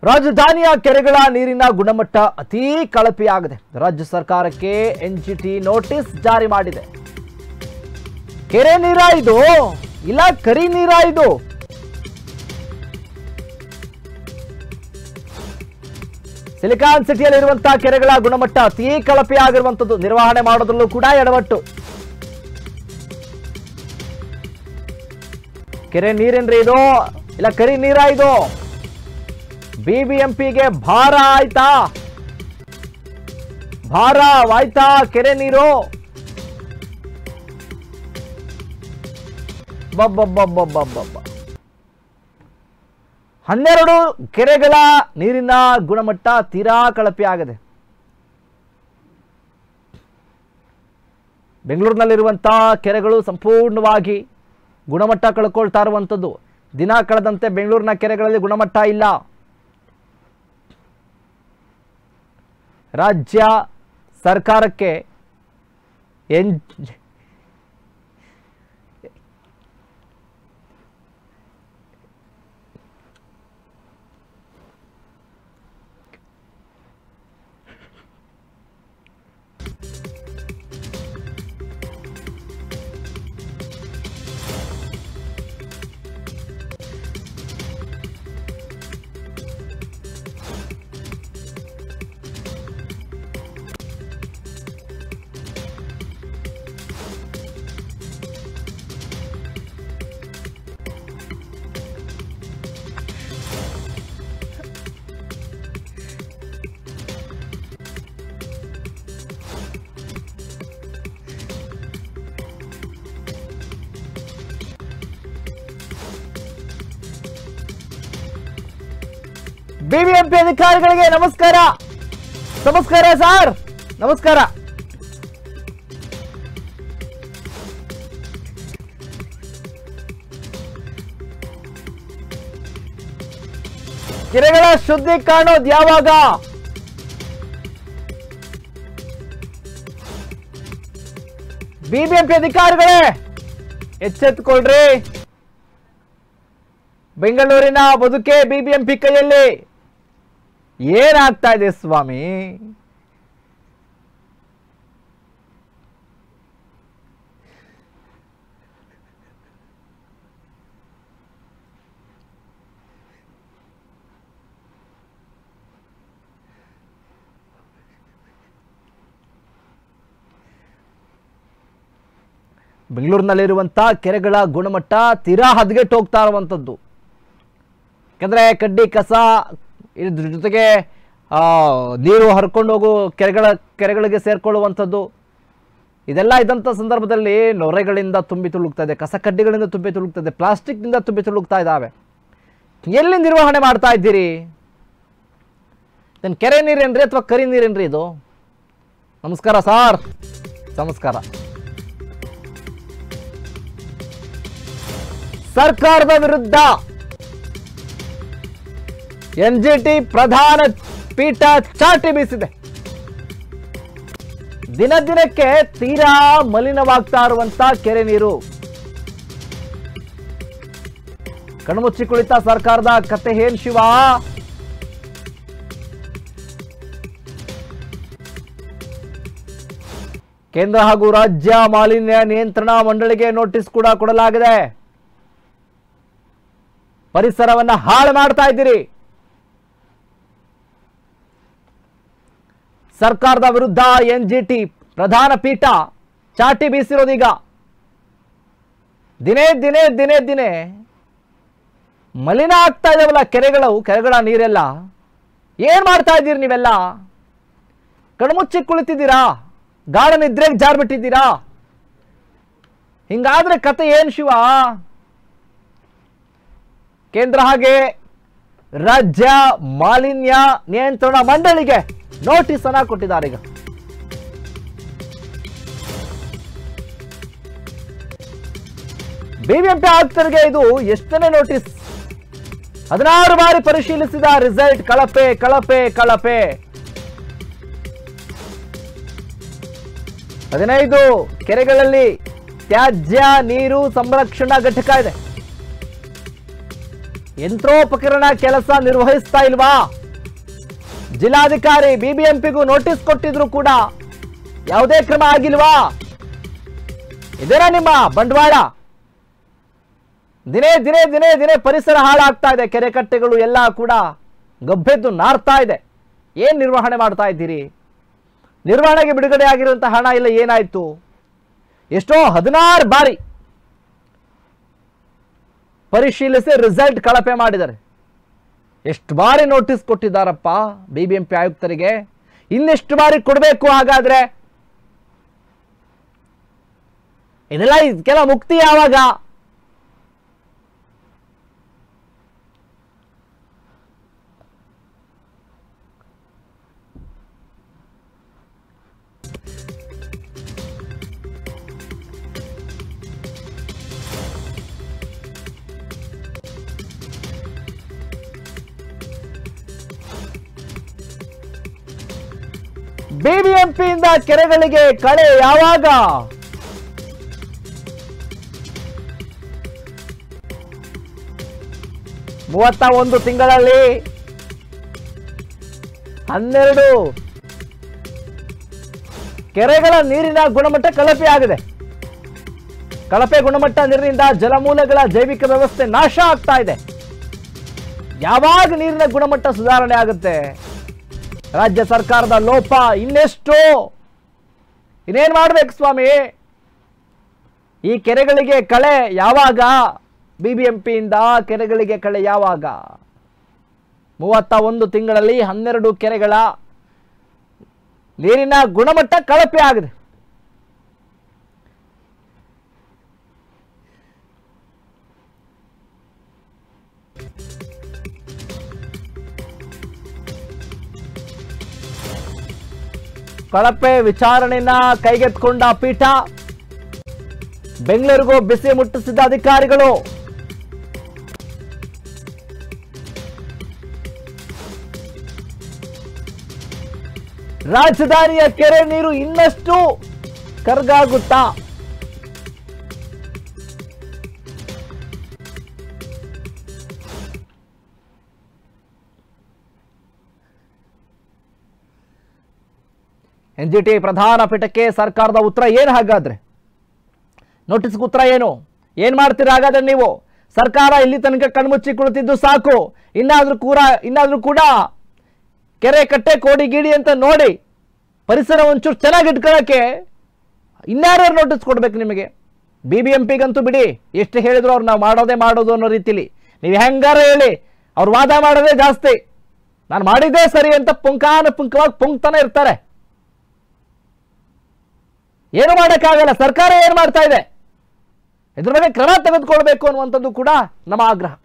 ರಾಜಧಾನಿಯ ಕೆರೆಗಳ ನೀರಿನ ಗುಣಮಟ್ಟ ಅತೀ ಕಳಪೆಯಾಗಿದೆ. ರಾಜ್ಯ ಸರ್ಕಾರಕ್ಕೆ ಎನ್ಜಿಟಿ ನೋಟಿಸ್ ಜಾರಿ ಮಾಡಿದೆ. ಕೆರೆ ನೀರ ಇದು ಇಲ್ಲ ಕರಿ ನೀರ ಇದು? ಸಿಲಿಕಾನ್ ಸಿಟಿಯಲ್ಲಿರುವಂತಹ ಕೆರೆಗಳ ಗುಣಮಟ್ಟ ಅತೀ ಕಳಪೆಯಾಗಿರುವಂತದ್ದು. ನಿರ್ವಹಣೆ ಮಾಡೋದ್ರಲ್ಲೂ ಕೂಡ ಎಡವಟ್ಟು. ಕೆರೆ ನೀರೇನ್ರಿ ಇದು ಇಲ್ಲ ಕರಿ ನೀರ ಇದು? ಬಿಬಿಎಂಪಿಗೆ ಭಾರ ಆಯ್ತಾ? ಭಾರವಾಯ್ತಾ ಕೆರೆ ನೀರು? ಬಬ್ಬಬ್ಬಬ್ಬಬ್ಬಬ್ಬ 12 ಕೆರೆಗಳ ನೀರಿನ ಗುಣಮಟ್ಟ ತೀರಾ ಕಳಪೆಯಾಗಿದೆ. ಬೆಂಗಳೂರಿನಲ್ಲಿರುವಂತಹ ಕೆರೆಗಳು ಸಂಪೂರ್ಣವಾಗಿ ಗುಣಮಟ್ಟ ಕಳ್ಕೊಳ್ತಾ ಇರುವಂಥದ್ದು. ದಿನ ಕಳೆದಂತೆ ಬೆಂಗಳೂರಿನ ಕೆರೆಗಳಲ್ಲಿ ಗುಣಮಟ್ಟ ಇಲ್ಲ. ರಾಜ್ಯ ಸರ್ಕಾರಕ್ಕೆ ಬಿಬಿಎಂಪಿ ಅಧಿಕಾರಿಗಳಿಗೆ ನಮಸ್ಕಾರ. ನಮಸ್ಕಾರ ಸರ್, ನಮಸ್ಕಾರ. ಕೆರೆಗಳ ಶುದ್ಧಿ ಕಾಣೋದು ಯಾವಾಗ? ಬಿಬಿಎಂಪಿ ಅಧಿಕಾರಿಗಳೇ ಎಚ್ಚೆತ್ತುಕೊಳ್ರಿ. ಬೆಂಗಳೂರಿನ ಬದುಕೆ ಬಿಬಿಎಂಪಿ ಕೈಯಲ್ಲಿ. ಏನಾಗ್ತಾ ಇದೆ ಸ್ವಾಮಿ? ಬೆಂಗಳೂರಿನಲ್ಲಿರುವಂತಹ ಕೆರೆಗಳ ಗುಣಮಟ್ಟ ತೀರಾ ಹದಗೆಟ್ಟು ಹೋಗ್ತಾ ಇರುವಂಥದ್ದು. ಯಾಕಂದ್ರೆ ಕಡ್ಡಿ ಕಸ ಇದ್ರ ಜೊತೆಗೆ ನೀರು ಹರ್ಕೊಂಡು ಹೋಗೋ ಕೆರೆಗಳಿಗೆ ಸೇರ್ಕೊಳ್ಳುವಂಥದ್ದು ಇದೆಲ್ಲ ಇದ್ದಂಥ ಸಂದರ್ಭದಲ್ಲಿ ನೊರೆಗಳಿಂದ ತುಂಬಿ ತುಳುಕ್ತಾ ಇದೆ, ಕಸ ಕಡ್ಡಿಗಳಿಂದ ತುಂಬಿ ತುಳುಕ್ತಾ ಇದೆ, ಪ್ಲಾಸ್ಟಿಕ್ನಿಂದ ತುಂಬಿ ತುಳುಕ್ತಾ ಇದ್ದಾವೆ. ಎಲ್ಲಿ ನಿರ್ವಹಣೆ ಮಾಡ್ತಾ ಇದ್ದೀರಿ? ಇದನ್ನು ಕೆರೆ ನೀರೇನ್ರಿ ಅಥವಾ ಕರಿ ನೀರೇನ್ರಿ ಇದು? ನಮಸ್ಕಾರ ಸಾರ್, ನಮಸ್ಕಾರ. ಸರ್ಕಾರದ ವಿರುದ್ಧ ಎನ್ಜಿಟಿ ಪ್ರಧಾನ ಪೀಠ ಚಾಟಿ ಬೀಸಿದೆ. ದಿನ ದಿನಕ್ಕೆ ತೀರಾ ಮಲಿನವಾಗ್ತಾ ಇರುವಂತ ಕೆರೆ ನೀರು. ಕಣ್ಮುಚ್ಚಿ ಕುಳಿತ ಸರ್ಕಾರದ ಕತೆ ಏನ್ ಶಿವ? ಕೇಂದ್ರ ಹಾಗೂ ರಾಜ್ಯ ಮಾಲಿನ್ಯ ನಿಯಂತ್ರಣ ಮಂಡಳಿಗೆ ನೋಟಿಸ್ ಕೂಡ ಕೊಡಲಾಗಿದೆ. ಪರಿಸರವನ್ನ ಹಾಳು ಮಾಡ್ತಾ ಇದ್ದೀರಿ. ಸರ್ಕಾರದ ವಿರುದ್ಧ ಎನ್ಜಿಟಿ ಪ್ರಧಾನ ಪೀಠ ಚಾಟಿ ಬೀಸಿರೋದೀಗ. ದಿನೇ ದಿನೇ ದಿನೇ ದಿನೇ ಮಲಿನ ಆಗ್ತಾ ಇದಾವಲ್ಲ ಕೆರೆಗಳ ನೀರೆಲ್ಲ. ಏನ್ ಮಾಡ್ತಾ ಇದ್ದೀರಿ ನೀವೆಲ್ಲ? ಕಣ್ಮುಚ್ಚಿ ಕುಳಿತಿದ್ದೀರಾ? ಗಾಢ ನಿದ್ರೆಗೆ ಜಾರ್ಬಿಟ್ಟಿದ್ದೀರಾ? ಹಿಂಗಾದ್ರೆ ಕತೆ ಏನ್ ಶಿವ? ಕೇಂದ್ರ ಹಾಗೆ ರಾಜ್ಯ ಮಾಲಿನ್ಯ ನಿಯಂತ್ರಣ ಮಂಡಳಿಗೆ ನೋಟಿಸ್ ಅನ್ನ ಕೊಟ್ಟಿದ್ದಾರೆ. ಈಗ ಬಿಬಿಎಂಪಿ ಆಯುಕ್ತರಿಗೆ ಇದು ಎಷ್ಟನೇ ನೋಟಿಸ್? 16 ಬಾರಿ ಪರಿಶೀಲಿಸಿದ ರಿಸಲ್ಟ್ ಕಳಪೆ ಕಳಪೆ ಕಳಪೆ. 15 ಕೆರೆಗಳಲ್ಲಿ ತ್ಯಾಜ್ಯ ನೀರು ಸಂರಕ್ಷಣಾ ಘಟಕ ಇದೆ. ಯಂತ್ರೋಪಕರಣ ಕೆಲಸ ನಿರ್ವಹಿಸ್ತಾ ಇಲ್ವಾ? ಜಿಲ್ಲಾಧಿಕಾರಿ ಬಿಬಿಎಂಪಿಗೂ ನೋಟಿಸ್ ಕೊಟ್ಟಿದ್ರು ಕೂಡ ಯಾವುದೇ ಕ್ರಮ ಆಗಿಲ್ವಾ? ಇದೇನಾ ನಿಮ್ಮ ಬಂಡವಾಳ? ದಿನೇ ದಿನೇ ದಿನೇ ದಿನೇ ಪರಿಸರ ಹಾಳಾಗ್ತಾ ಇದೆ, ಕೆರೆ ಕಟ್ಟೆಗಳು ಎಲ್ಲ ಕೂಡ ಗಬ್ಬೆದ್ದು ನಾರ್ತಾ ಇದೆ. ಏನ್ ನಿರ್ವಹಣೆ ಮಾಡ್ತಾ ಇದ್ದೀರಿ? ನಿರ್ವಹಣೆಗೆ ಬಿಡುಗಡೆ ಆಗಿರುವಂತಹ ಹಣ ಇಲ್ಲ, ಏನಾಯ್ತು? ಎಷ್ಟೋ 16 ಬಾರಿ ಪರಿಶೀಲಿಸಿ ರಿಸಲ್ಟ್ ಕಳಪೆ ಮಾಡಿದ್ದಾರೆ. ಎಷ್ಟು ಬಾರಿ ನೋಟಿಸ್ ಕೊಟ್ಟಿದ್ದಾರಪ್ಪ ಬಿಬಿಎಂಪಿ ಆಯುಕ್ತರಿಗೆ? ಇನ್ನೆಷ್ಟು ಬಾರಿ ಕೊಡಬೇಕು? ಹಾಗಾದ್ರೆ ಇದೆಲ್ಲ ಮುಕ್ತಿ ಯಾವಾಗ? ಬಿಬಿಎಂಪಿಯಿಂದ ಕೆರೆಗಳಿಗೆ ಕಳೆ ಯಾವಾಗ? ಮೂವತ್ತ ತಿಂಗಳಲ್ಲಿ 12 ಕೆರೆಗಳ ನೀರಿನ ಗುಣಮಟ್ಟ ಕಳಪೆ ಆಗಿದೆ. ಕಳಪೆ ಗುಣಮಟ್ಟ ನೀರಿನಿಂದ ಜಲಮೂಲಗಳ ಜೈವಿಕ ವ್ಯವಸ್ಥೆ ನಾಶ ಆಗ್ತಾ ಇದೆ. ಯಾವಾಗ ನೀರಿನ ಗುಣಮಟ್ಟ ಸುಧಾರಣೆ ಆಗುತ್ತೆ? ರಾಜ್ಯ ಸರ್ಕಾರದ ಲೋಪ ಇನ್ನೆಷ್ಟು? ಇನ್ನೇನ್ ಮಾಡ್ಬೇಕು ಸ್ವಾಮಿ? ಈ ಕೆರೆಗಳಿಗೆ ಕಳೆ ಯಾವಾಗ? ಬಿಬಿಎಂಪಿಯಿಂದ ಕೆರೆಗಳಿಗೆ ಕಳೆ ಯಾವಾಗ? 31 ತಿಂಗಳಲ್ಲಿ 12 ಕೆರೆಗಳ ನೀರಿನ ಗುಣಮಟ್ಟ ಕಳಪೆ ಆಗಿದೆ. ಕಳಪೆ ವಿಚಾರಣೆಯನ್ನ ಕೈಗೆತ್ತಿಕೊಂಡ ಪೀಠ ಬೆಂಗಳೂರಿಗೂ ಬಿಸಿ ಮುಟ್ಟಿಸಿದ ಅಧಿಕಾರಿಗಳು. ರಾಜಧಾನಿಯ ಕೆರೆ ನೀರು ಇನ್ನಷ್ಟು ಕರಗಾಗುತ್ತಾ? ಎನ್ಜಿಟಿ ಪ್ರಧಾನ ಪೀಠಕ್ಕೆ ಸರ್ಕಾರದ ಉತ್ತರ ಏನು? ಹಾಗಾದ್ರೆ ನೋಟಿಸ್ಗೆ ಉತ್ತರ ಏನು? ಏನ್ ಮಾಡ್ತೀರಾ ಹಾಗಾದ್ರೆ ನೀವು? ಸರ್ಕಾರ ಇಲ್ಲಿ ತನಕ ಕಣ್ಮುಚ್ಚಿ ಕುಳಿತಿದ್ದು ಸಾಕು. ಇನ್ನಾದ್ರೂ ಕೂಡ ಕೆರೆ ಕಟ್ಟೆ ಕೋಡಿ ಗೀಡಿ ಅಂತ ನೋಡಿ ಪರಿಸರ ಒಂಚೂರು ಚೆನ್ನಾಗಿ ಇಟ್ಕೊಳ್ಳೋಕೆ ಇನ್ಯಾರು ನೋಟಿಸ್ ಕೊಡ್ಬೇಕು ನಿಮಗೆ? ಬಿಬಿಎಂಪಿಗಂತೂ ಬಿಡಿ, ಎಷ್ಟು ಹೇಳಿದ್ರು ಅವ್ರು ನಾವು ಮಾಡೋದು ಅನ್ನೋ ರೀತಿಲಿ ನೀವು ಹೆಂಗಾರ ಹೇಳಿ ಅವ್ರು ವಾದ ಮಾಡೋದೇ ಜಾಸ್ತಿ. ನಾನು ಮಾಡಿದ್ದೇ ಸರಿ ಅಂತ ಪುಂಖವಾಗಿ ಪುಂಕ್ತಾನೆ ಇರ್ತಾರೆ. ಏನು ಮಾಡೋಕ್ಕಾಗಲ್ಲ. ಸರ್ಕಾರ ಏನು ಮಾಡ್ತಾ ಇದೆ? ಇದ್ರ ಬಗ್ಗೆ ಕ್ರಮ ತೆಗೆದುಕೊಳ್ಬೇಕು ಅನ್ನುವಂಥದ್ದು ಕೂಡ ನಮ್ಮ ಆಗ್ರಹ.